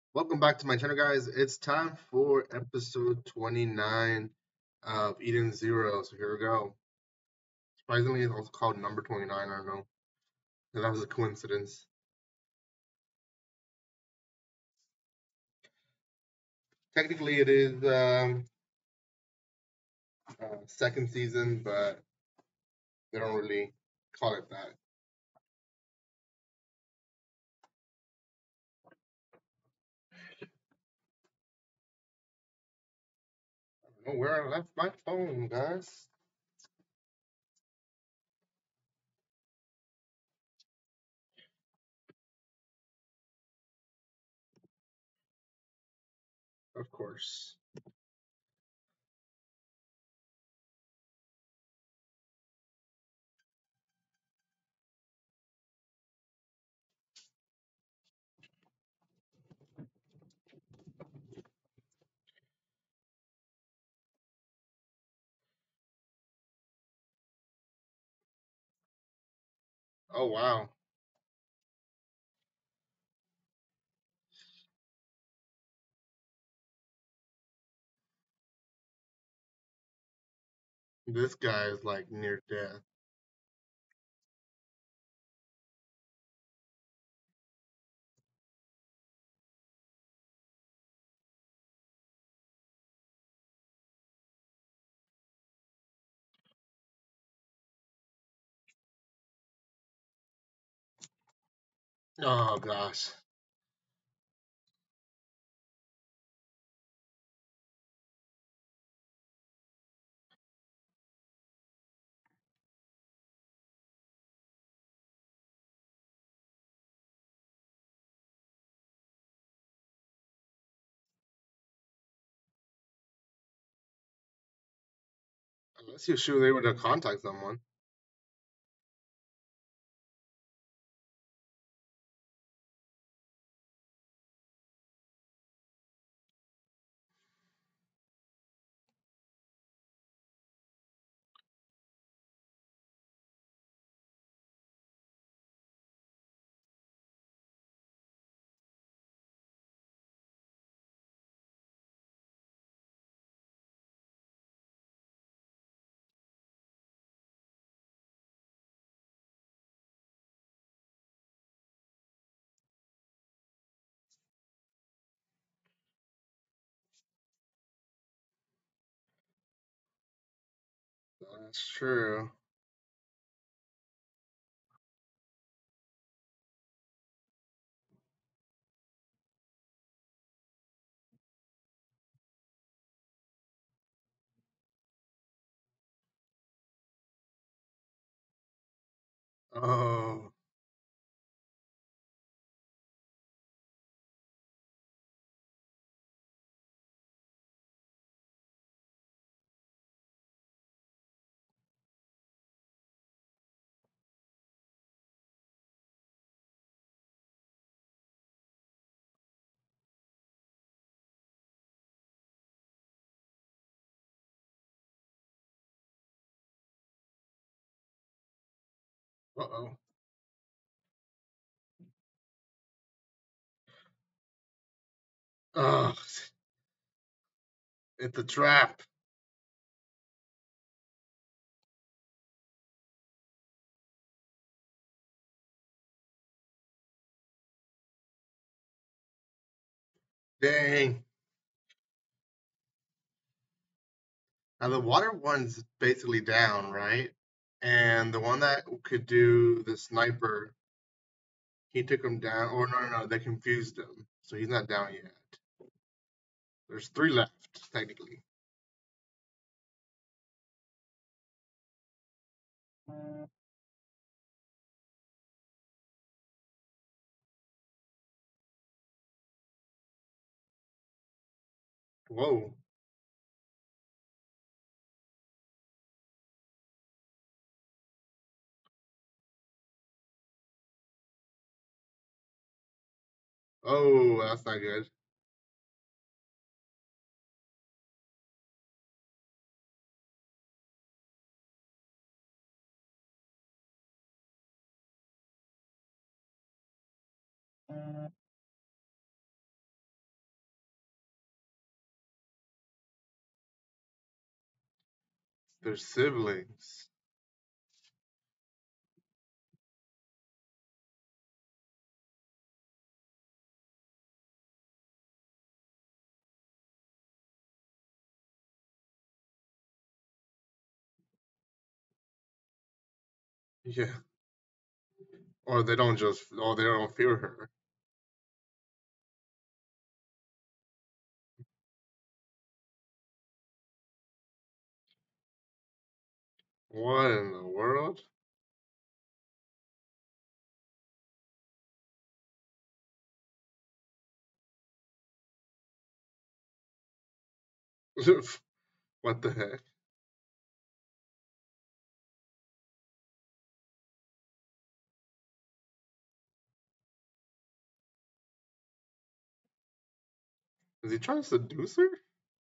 Welcome back to my channel, guys. It's time for episode 29 of Eden Zero. So here we go. Surprisingly, it's also called number 29. I don't know if that was a coincidence. Technically, it is second season, but they don't really call it that. I don't know where I left my phone, guys. Of course. Oh, wow. This guy is like near death. Oh, gosh. Unless you should be able to contact someone. That's true. Oh. Uh-oh. Ugh, it's a trap. Dang. Now the water one's basically down, right? And the one that could do the sniper, he took him down. Or no, no, no, they confused him. So he's not down yet. There's three left, technically. Whoa. Oh, that's not good. They're siblings. Yeah. Or they don't just, or they don't fear her. What in the world? What the heck? Is he trying to seduce her?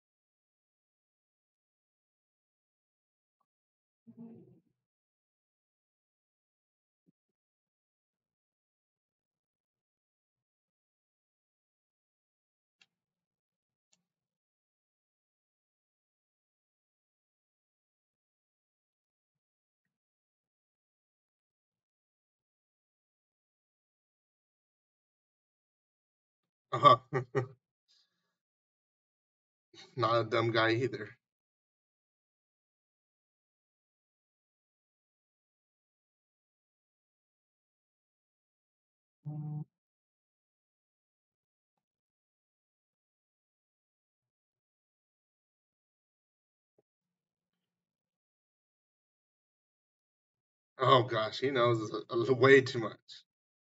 Uh, not a dumb guy either. Oh gosh, he knows way too much.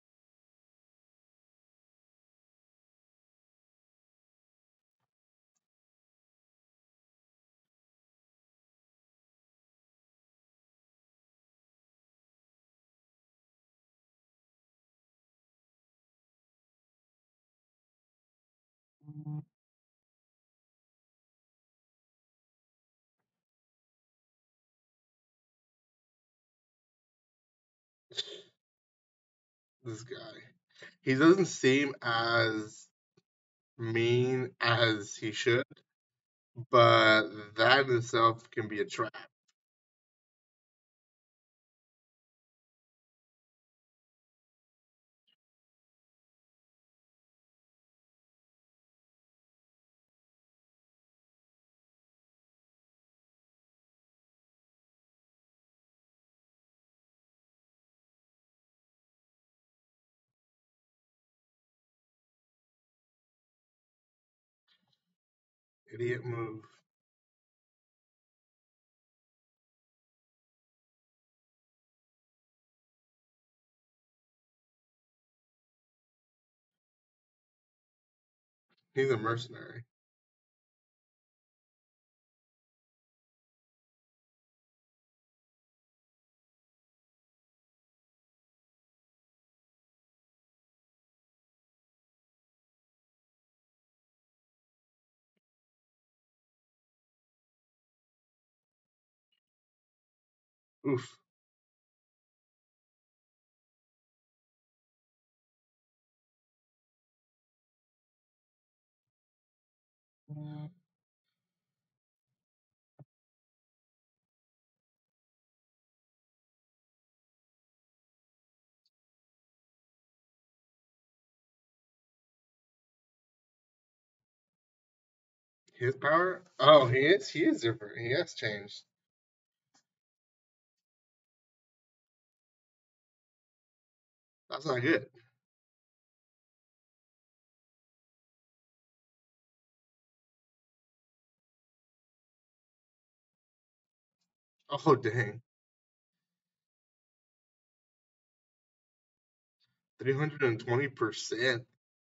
This guy. He doesn't seem as mean as he should, but that in itself can be a trap. Idiot move. He's a mercenary. Oof. His power? Oh, he is. He is different. He has changed. That's not good. Oh dang. 320%.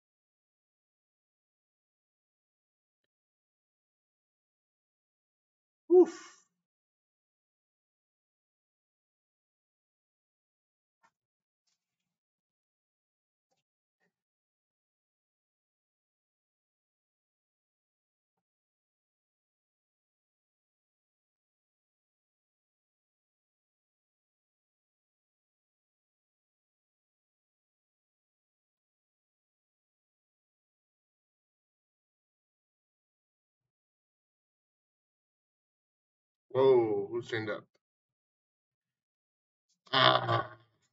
Oof. Whoa, who's chained up? Ah,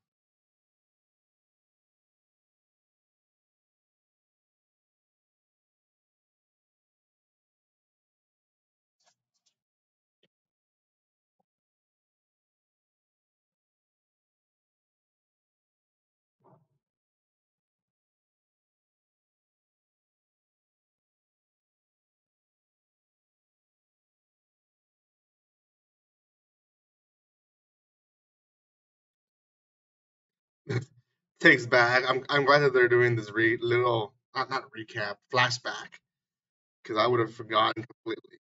takes back. I'm glad that they're doing this little not recap flashback because I would have forgotten completely.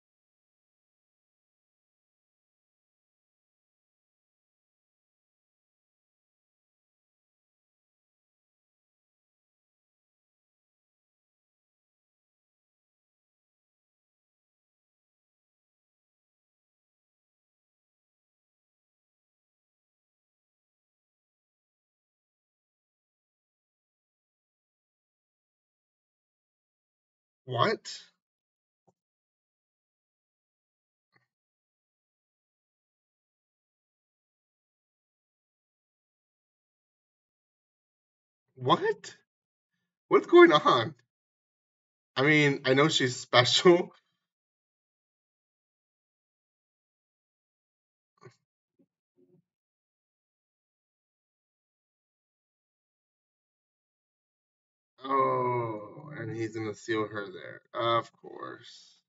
What? What? What's going on? I mean, I know she's special. Oh, and he's gonna seal her there. Of course.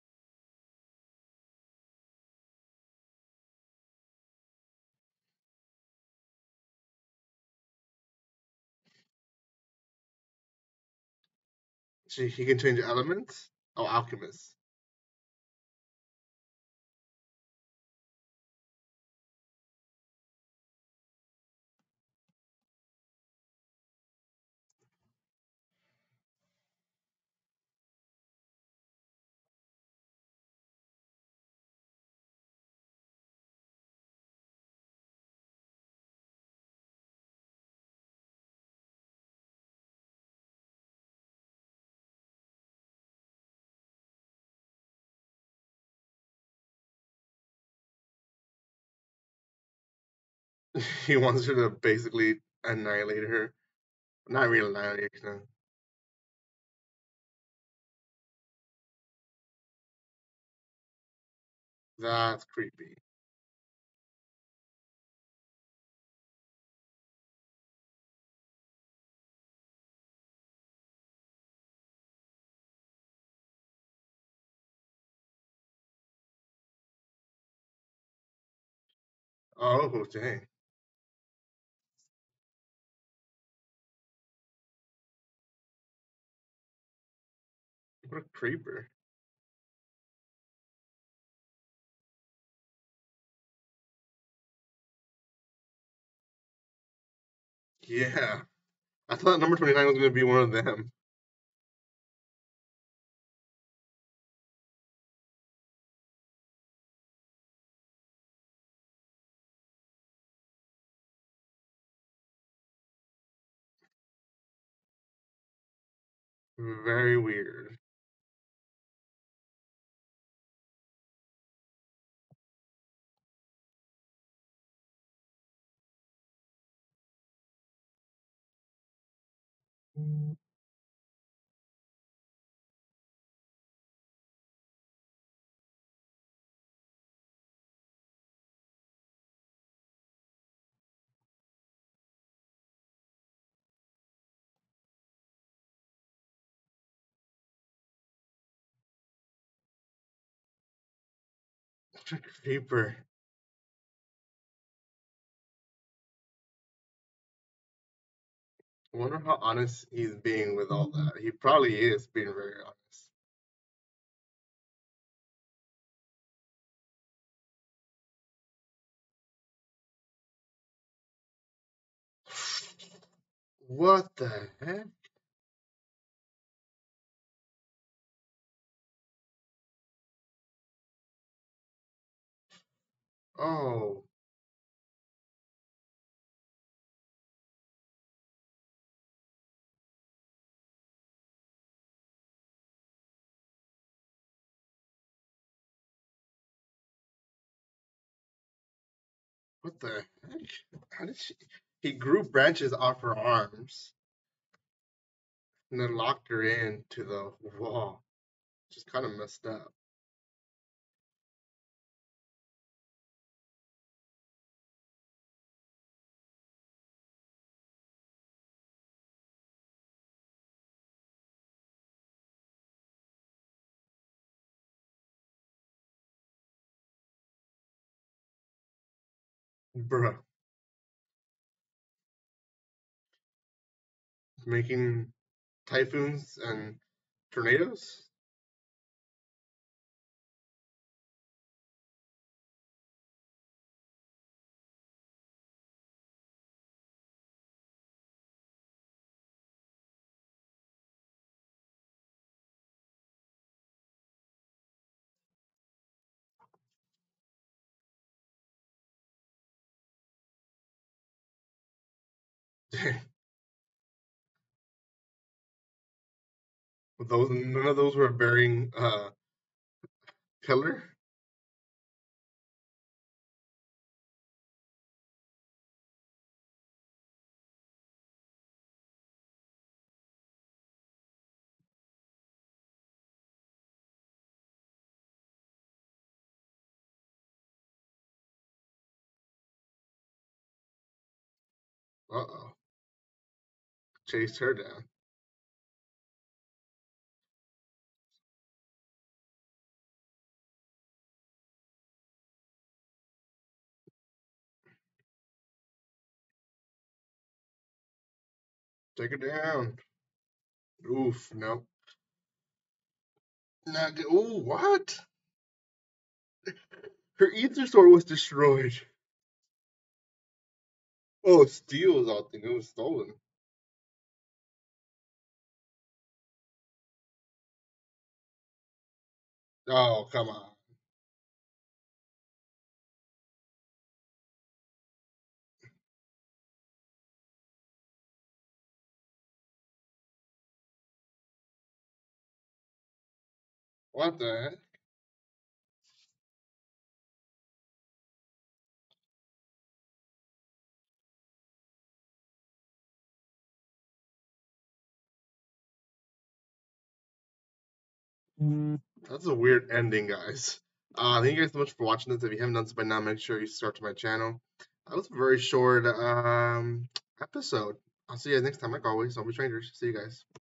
He can change elements? Oh, alchemist. He wants her to basically annihilate her. Not really annihilation. That's creepy. Oh, dang. What a creeper. Yeah. I thought number 29 was going to be one of them. Very weird. What a creeper. I wonder how honest he's being with all that. He probably is being very honest. What the heck? Oh, What the heck? How did she? He grew branches off her arms and then locked her into the wall. Just kind of messed up. Bruh. Making typhoons and tornadoes? Those none of those were bearing pillar? Uh-oh. Chased her down. Take her down. Oof, no. Not good. Ooh, what? Her ether sword was destroyed. Oh, steel was out there. It was stolen. Oh, come on. What the heck? That's a weird ending, guys. Thank you guys so much for watching this. If you haven't done so by now, make sure you subscribe to my channel. That was a very short episode. I'll see you guys next time, like always. Don't be strangers. See you guys.